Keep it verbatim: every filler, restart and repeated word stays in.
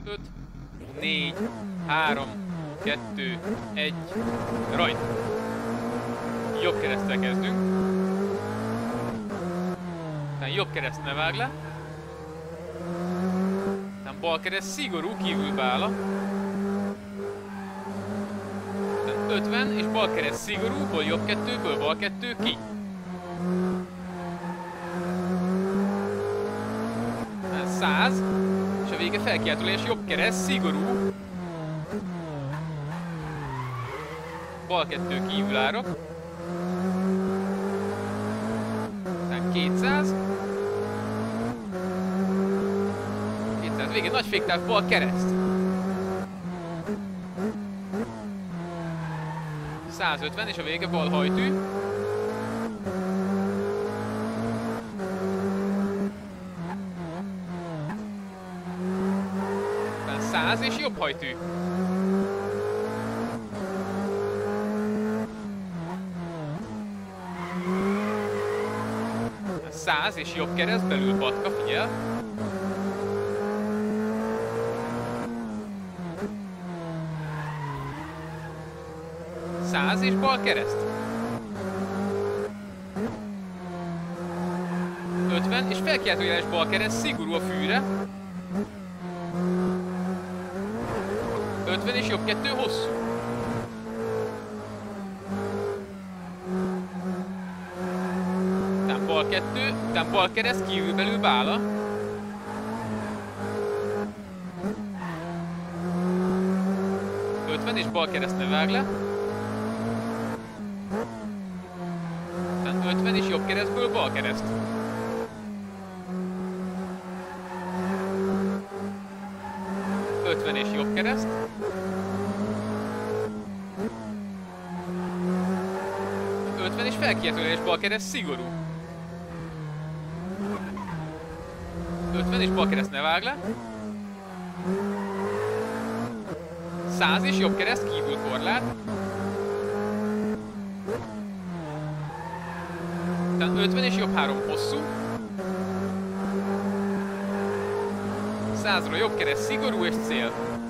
öt, négy, három, kettő, egy, rajt. Jobb kereszttel kezdünk. Aztán jobb kereszt ne vág le. Aztán bal kereszt szigorú, kívül bála. Aztán ötven és bal kereszt szigorú, ből jobb kettő, ből bal kettő, ki. Aztán száz. És a vége felkiáltulás, jobb kereszt szigorú. Bal kettő kívül árok. Aztán kétszáz. kétszáz vége, nagy féktáv, bal kereszt. százötven és a vége bal hajtű. Aztán száz és jobb hajtű. száz és jobb kereszt, belül patka, figyel. száz és bal kereszt. ötven és felkiáltójeles bal kereszt, szigorú a fűre. ötven és jobb kettő, hosszú. Után bal kettő, után bal kereszt, kívül belül bála. ötven és bal kereszt ne vág le. Után ötven és jobb keresztből bal kereszt. ötven és jobb kereszt. ötven és felkiáltójeles bal kereszt, szigorú. ötven és bal kereszt ne vág le. száz és jobb kereszt, kívül korlát. Aztán ötven és jobb három, hosszú. százról jobb kereszt, szigorú és cél.